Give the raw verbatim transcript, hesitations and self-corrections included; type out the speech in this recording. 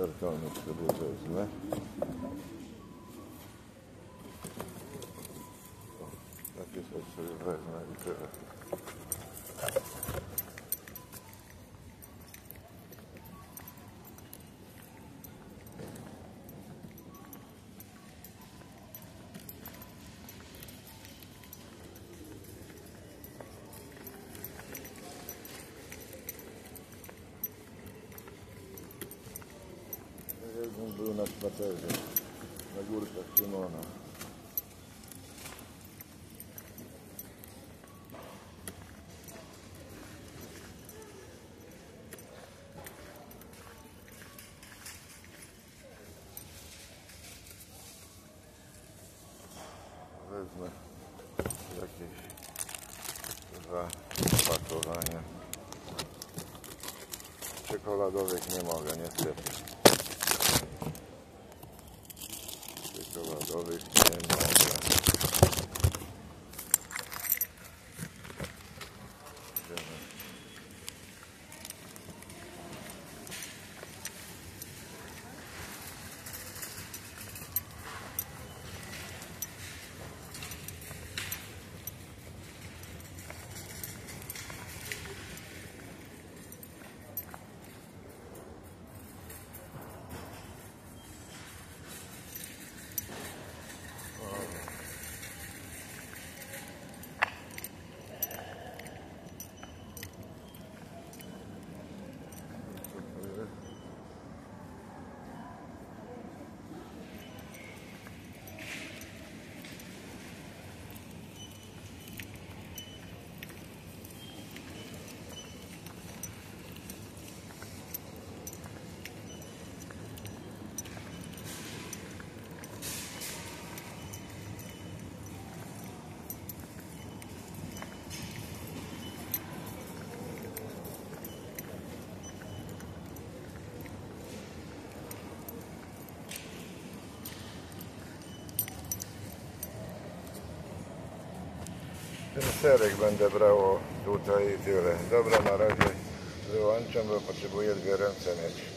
kartonik sobie wezmę. O, takie coś sobie wezmę i tyle. Jeden był na spacerze na górkach Szymona. Wezmę jakieś dwa opakowania. Czekoladowych nie mogę niestety. Czekoladowych nie mogę. Ten serek będę brało tutaj i tyle. Dobra, na razie wyłączam, bo potrzebuję dwie ręce mieć.